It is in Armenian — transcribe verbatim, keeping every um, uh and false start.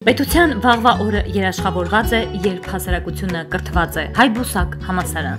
Պետության վաղվա օրը երաշխավորված է, երբ հասարակությունը կրթված է։ Հայ բուսակ համալսարան։